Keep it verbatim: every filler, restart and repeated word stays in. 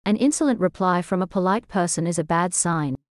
An insolent reply from a polite person is a bad sign.